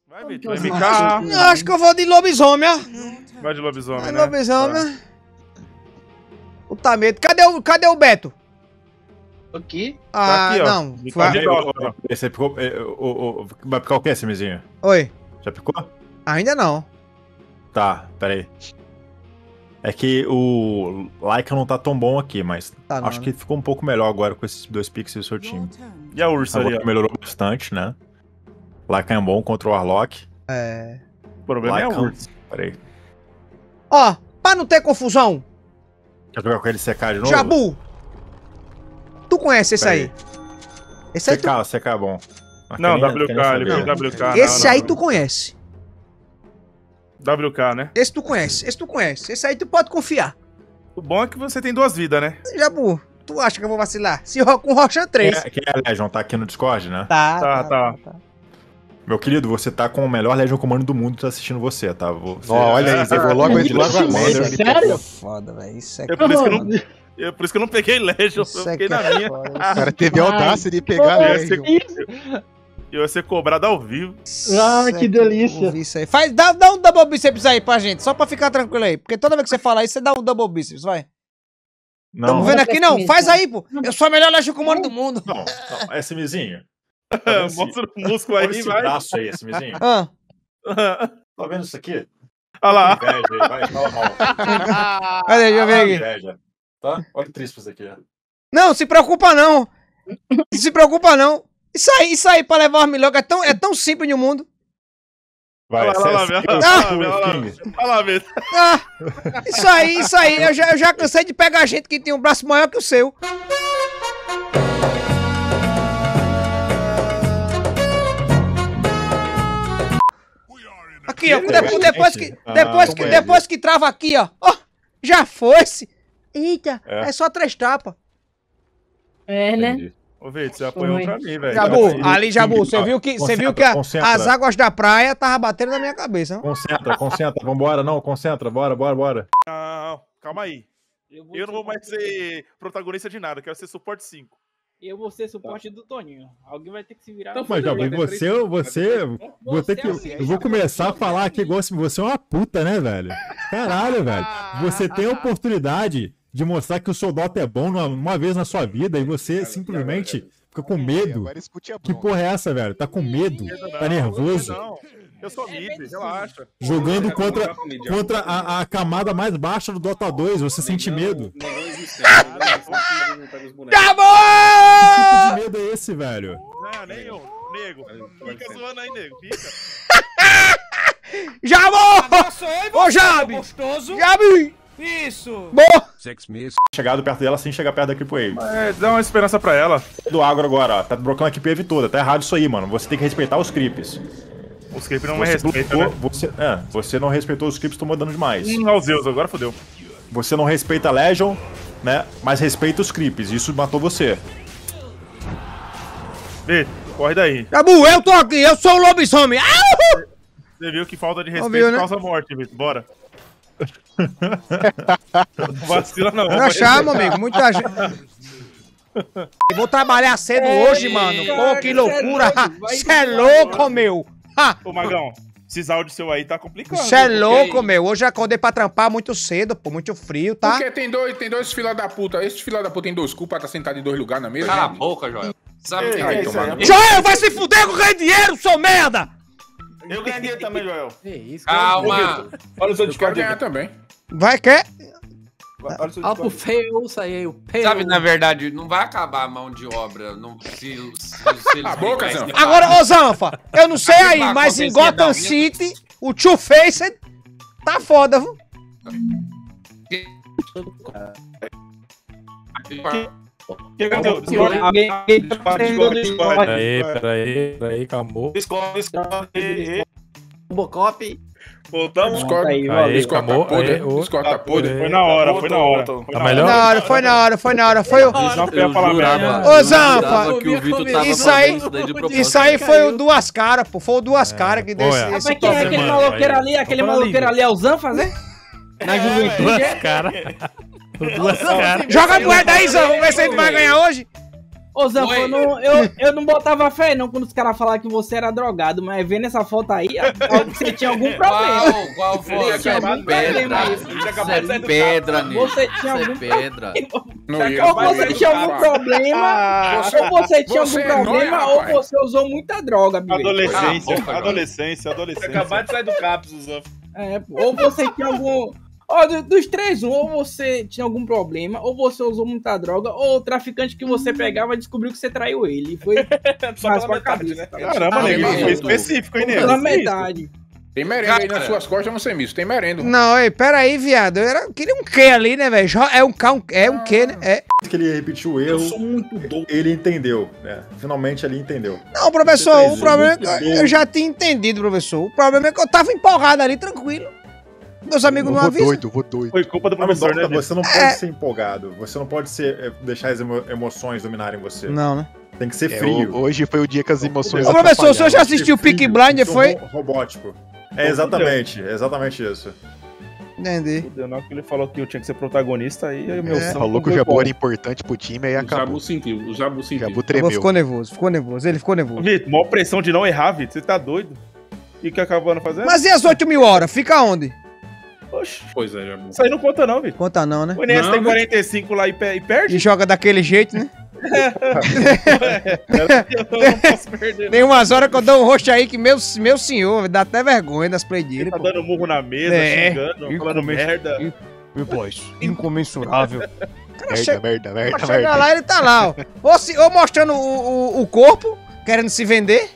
Vai, Vitor. Vai ficar. Acho que eu vou de lobisomem, ó. Vai de lobisomem, Vai né? lobisomem. Puta medo. Cadê o Beto? Aqui. Ah, aqui, ó. não. Você picou. Vai picar o que, Simizinho? Oi. Já picou? Ainda não. Tá, peraí. É que o Laika não tá tão bom aqui, mas Tá não, acho que ficou um pouco melhor agora com esses dois picks do seu time. E a Ursa ali, ó. Melhorou bastante, né? Laika é bom contra o Warlock. É. O problema é a Laika. Ursa. Peraí. Ó, pra não ter confusão, Quer jogar com ele CK de novo? Jabu. Tu conhece esse Peraí. aí? Esse aí tu... CK é bom. Não, Quer nem WK, ele saber. foi WK. Esse não, aí não. tu conhece. WK, né? Esse tu conhece. Esse tu conhece. Esse aí tu pode confiar. O bom é que você tem 2 vidas, né? Jabu, tu acha que eu vou vacilar? Se com Rocha 3. Quem é a Legion? Tá aqui no Discord, né? Tá. Meu querido, você tá com o melhor Legion Comando do mundo tá assistindo você, tá? Você... Olha aí, você foi logo a mão. Sério? Foda, velho. Isso É por isso que eu não, por isso que eu não peguei Legion, eu fiquei na minha. O cara teve a audácia de pegar a Legion. Eu ia ser cobrado ao vivo. Ah, que delícia. Isso aí. Dá um double bíceps aí pra gente, só pra ficar tranquilo aí. Porque toda vez que você fala isso, você dá um double bíceps, vai. Não, Tamo vendo aqui, não? Faz aí, pô. Eu sou a melhor Legion Comando do mundo. não, é Simizinho. Mostra o músculo Olha aí, esse vai. braço aí, Simizinho. Ah. Tá vendo isso aqui? Olha lá. Inveja aí, vai, fala mal. Cadê? Deixa eu ver aqui. Inveja, tá? Olha o tríceps aqui. Não, se preocupa não. Se preocupa não. Isso aí pra levar uma milhoga é tão simples no mundo. Vai, Olha lá, olha lá, Vitor. Ah, isso aí. Eu já cansei de pegar gente que tem um braço maior que o seu. Aqui, ó. Depois que trava aqui, ó. Ó, já foi-se. Eita, é só 3 tapas. É, né? Entendi. Ô, Vitor, você apoiou pra mim, velho. Jabu, você viu que Concentra. as águas da praia tava batendo na minha cabeça, não? Concentra. Vambora, não, concentra. Bora. Não, calma aí. Eu não vou mais ser protagonista de nada, eu quero ser suporte 5. Eu vou ser suporte do Toninho. Alguém vai ter que se virar. Então, mas, Jabu, vou ter que. Eu vou começar a falar aqui igual se você é uma puta, né, velho? Caralho, velho. Você tem a oportunidade de mostrar que o seu Dota é bom uma vez na sua vida e você simplesmente fica com medo. Agora escute a Que bronca. porra é essa, velho? Tá com medo? Tá nervoso? Não, eu sou mid, relaxa. Jogando contra a camada mais baixa do Dota 2, você sente medo. Que tipo de medo é esse, velho? Não, nem eu. Nego. Fica zoando aí, nego. Fica. Jabu! Ô, Jabi! Jabi! Isso! Boa! Chegado perto dela sem chegar perto da Creep Wave. É, dá uma esperança pra ela. Do agro agora, ó. Tá brocando a Creep Wave toda. Tá errado isso aí, mano. Você tem que respeitar os creeps. Os creep não me respeitam, né? Você não respeitou os creeps, tomou dano demais. Olha os Zeus, agora fodeu. Você não respeita a Legion, né? Mas respeita os creeps. Isso matou você. Vitor, corre daí. Jabu, eu tô aqui, eu sou o lobisomem. Au! Você viu que falta de respeito Ouviu, né? causa morte, Vitor. Bora. Não vacila não. Eu chamo, amigo, muita gente. Eu vou trabalhar cedo hoje, mano. Pô, que loucura. Cê é louco, meu. Ô, Magão, esses áudios seu aí tá complicado. Cê é louco, meu. Hoje eu acordei pra trampar muito cedo, pô, muito frio, tá? Porque tem dois filha da puta. Esse filha da puta tem 2 culpas, tá sentado em 2 lugares na mesa. Cala a boca, Joel. Sabe quem é isso? Joel, vai se fuder que eu ganhei dinheiro, seu merda! Eu ganhei dinheiro também, Joel. Calma. Olha o seu Discord ganhar também. Vai, quer? Olha pro feio, aí, o feio. Sabe, na verdade, não vai acabar a mão de obra. Não, se eles A boca, Zanfa. Agora, ô Zanfa, eu não sei aí, mas em Gotham City, o Two-Faced tá foda, viu? Peraí, calmou. Bocop. Voltamos. Discord acabou. tá podre. Discord tá podre. Foi na hora. Tá melhor? Foi na hora. Foi o... Não ia falar merda. Ô, Zanfa, que o Vitor tava isso aí, fazendo isso daí de propósito. isso aí foi o Duas Caras, pô. Foi o Duas Caras que deu olha. esse Mas quem é aquele mano, maloqueiro aí. ali? Aquele Tô falando maloqueiro ali. ali é o Zanfa, né? Na juventude. Duas caras. Duas caras. Joga a moeda aí, Zanfa. Vamos ver se a gente vai ganhar hoje. Ô, Zanfo, eu não botava fé não quando os caras falavam que você era drogado, mas vendo essa foto aí, você tinha algum problema. Qual foi? Você tinha algum problema aí. Isso é pedra, Nil. Você tinha algum pedra. Ou você tinha algum problema, ou você tinha algum problema, ou você usou muita droga, bebê. Adolescência. Acabar de sair do CAPS, Zanfo. Ou você tinha algum... Ó, dos três, ou você tinha algum problema, ou você usou muita droga, ou o traficante que você pegava descobriu que você traiu ele. Foi só pela metade, né? Caramba, nego, foi específico, hein, nego? Pela metade. Tem merenda aí nas suas costas, não sei misto. Tem merenda. Não, ei, pera aí, viado. Eu queria um Q ali, né, velho? É um Q, né? É. Que ele repetiu o erro. Eu sou muito doido. Ele entendeu, né? Finalmente ele entendeu. Não, professor, o problema é que eu já tinha entendido, professor. O problema é que eu tava empolgado ali, tranquilo. Meus amigos não avisam. Vou doido. Foi culpa do professor, né? Você não pode ser empolgado. Você não pode deixar as emoções dominarem você. Não, né? Tem que ser frio. Hoje foi o dia que as emoções... Ô, professor, o senhor já assistiu Peaky Blinders, foi? Robótico. É exatamente isso. Entendi. Na hora que ele falou que eu tinha que ser protagonista, aí meu sangue... Falou que o Jabu era importante pro time, aí acabou. O Jabu sentiu. O Jabu tremeu. Ficou nervoso, ele ficou nervoso. Vitor, maior pressão de não errar, Vitor, você tá doido? E o que acabando fazendo? Mas e as 8.000 horas? Fica onde? Oxi. Pois é, Jabu. Isso aí não conta não, Vitor. Conta não, né? O Inês tem 45 lá e perde? E joga daquele jeito, né? Eu não posso perder. Tem umas horas que eu dou um rosto aí que, meu senhor, dá até vergonha das play dele. Ele tá dando murro na mesa, xingando, falando merda. E voz, incomensurável. Merda. Chega lá, ele tá lá, ó. Ou mostrando o corpo, querendo se vender.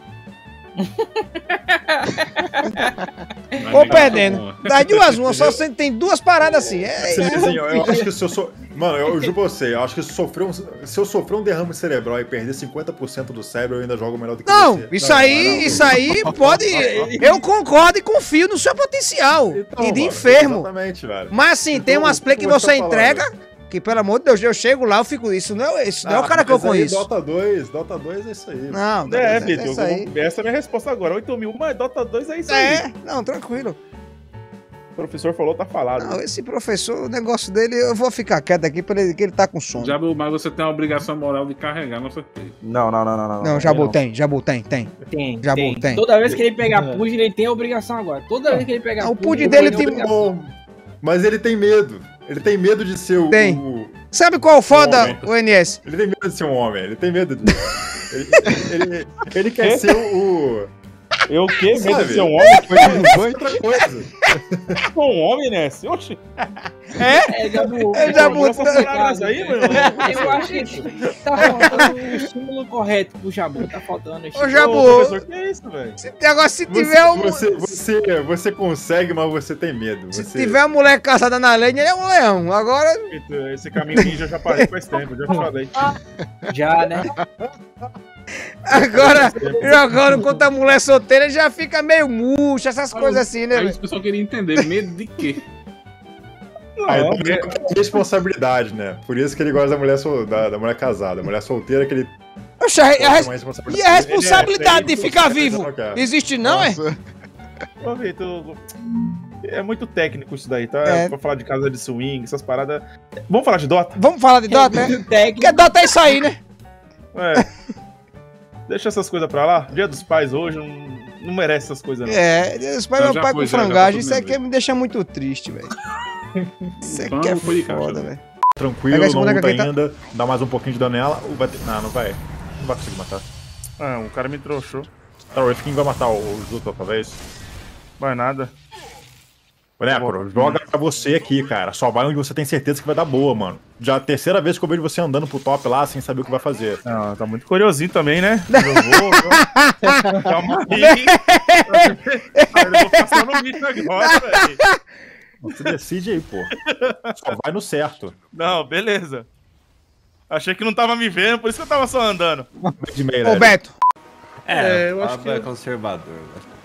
Ou perdendo. Das duas, uma só tem duas paradas assim. Eu acho que se eu sou. Mano, eu juro pra você, eu acho que se eu sofrer um derrame cerebral e perder 50% do cérebro, eu ainda jogo melhor do que não, você. Isso aí pode. Eu concordo e confio no seu potencial. Então, e de enfermo. Exatamente, velho. Mas assim, então, tem umas play que você entrega. Que, pelo amor de Deus, eu chego lá, eu fico... Isso não é o cara que eu conheço. Dota 2 é isso aí. Não, Vitor, essa é a minha resposta agora. 8.000, mas Dota 2 é isso aí. Não, tranquilo. O professor falou, tá falado. Não, esse professor, o negócio dele, eu vou ficar quieto aqui pra ele, que ele tá com sono. Jabu, mas você tem a obrigação moral de carregar, não sei. Não. Não, Jabu tem. Jabu tem. Toda vez que ele pegar PUD, ele tem a obrigação agora. Toda vez que ele pegar PUD, o PUD dele tem... Mas ele tem medo. Ele tem medo de ser Sabe qual é o foda, o NS? Ele tem medo de ser um homem, ele tem medo de... ele quer ser o... Eu o quê? Medo de ser um homem? Foi outra coisa. Sou um homem, né? Oxi. Jabu. Aí, mano. Eu acho que tá faltando o estímulo correto pro Jabu. Tá faltando o estímulo. Ô, Jabu. Professor, que é isso, velho? Agora, se tiver um... Você consegue, mas você tem medo. Se tiver uma mulher casada na lenha, ele é um leão. Agora... Esse caminho ninja eu já parei faz tempo, já te falei. Já, né? Agora, jogando contra a mulher solteira, já fica meio murcho, essas coisas assim, né? Aí o pessoal queria entender, medo de quê? Responsabilidade, né? Por isso que ele gosta da mulher casada. A mulher solteira que ele... E a responsabilidade de ficar vivo? Existe não, Ô, Vitor, é muito técnico isso daí, tá? Pra falar de casa de swing, essas paradas... Vamos falar de Dota? Vamos falar de Dota, né? Porque Dota é isso aí, né? Deixa essas coisas pra lá. Dia dos Pais hoje não merece essas coisas, não. Dia dos Pais, meu pai com frangagem. Isso aqui me deixa muito triste, velho. Isso aqui é foda, velho. Tranquilo, não luta ainda. Dá mais um pouquinho de dano nela. Não vai. Não vai conseguir matar. O cara me trouxou. O Rifkin vai matar o Zuto, talvez. Vai nada. Necro, joga pra você aqui, cara. Só vai onde você tem certeza que vai dar boa, mano. Já é a terceira vez que eu vejo você andando pro top lá sem saber o que vai fazer. Tá muito curiosinho também, né? Calma aí. Eu vou passar no bicho agora, velho. Você decide aí, pô. Só vai no certo. Não, beleza. Achei que não tava me vendo, por isso que eu tava só andando. Ô, Beto. Eu acho que é conservador.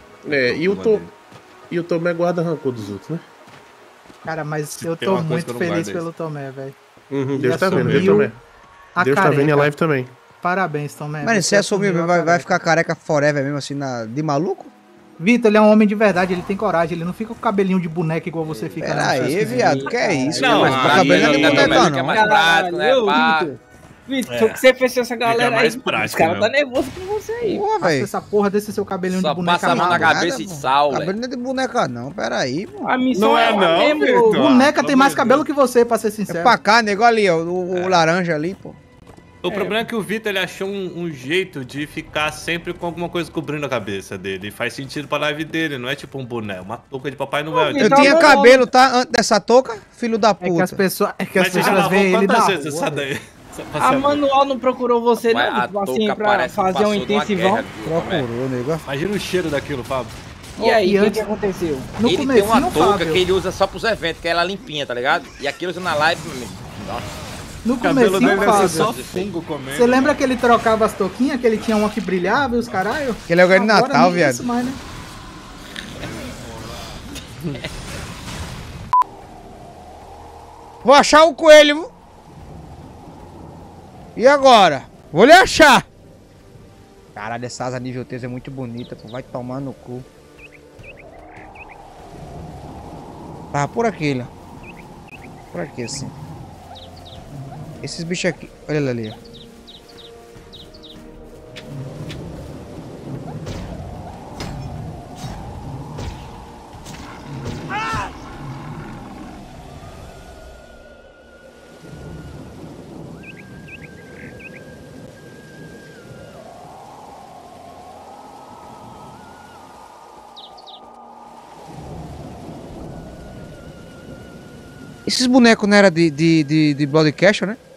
E o Tomé guarda rancor dos outros, né? Cara, mas eu tô muito feliz pelo Tomé, velho. Deus tá vendo, viu, Tomé? Deus tá vendo e a live também. Parabéns, Tomé. Mas você assumiu, vai ficar careca forever mesmo, assim, de maluco? Vitor, ele é um homem de verdade, ele tem coragem, ele não fica com cabelinho de boneca igual você fica. Pera aí, viado, que é isso? Não, mas o cabelo não é mais prático, né, pá? Vitor, que você fechou essa galera mais aí. prático, Os caras meu. tá nervoso com você aí. Porra, velho. Essa porra desse seu cabelinho Só de boneca. passa a mão na amarrada, cabeça e pô. sal, Cabelo velho. não é de boneca, não. Pera aí, pô. A missão Não é não, mesmo. Vitor. Boneca tem mais Pelo cabelo amor que você, pra ser É sincero. pra cá, nego ali, ó. O laranja ali, pô. O problema é que o Vitor ele achou um jeito de ficar sempre com alguma coisa cobrindo a cabeça dele. E faz sentido pra live dele, não é tipo um boné, uma touca de Papai Noel. Eu tinha cabelo, tá? Antes dessa touca, filho da puta. É que as pessoas, Mas você já lavou veem ele quantas na vezes rua, essa velho. daí? Só pra A saber. manual não procurou você, Mas não? a Tipo assim, touca pra parece que fazer um passou de uma intensivão. guerra, viu, como é? Procurou, nego. Imagina o cheiro daquilo, Fábio. E aí, o que antes- aconteceu? No Ele tem comecinho, uma touca Fábio, que ele usa só pros eventos, que é ela limpinha, tá ligado? E aqui ele usa na live, meu amigo. Nossa. no O cabelo comecinho, dele deve ser só Fábio. fungo comendo. Você lembra que ele trocava as touquinhas, que ele tinha uma que brilhava e os caralho? Que ele é o grande Agora Natal, nem viado. isso mais, né? Vou achar o coelho. E agora? Vou lhe achar. Caralho, essa asa nível 3 é muito bonita, pô. Vai tomar no cu. Tava por aqui, ó. Por aqui, assim. Esses bichos aqui. Olha ele ali, ó. Esses bonecos não era de Blood Castle, né?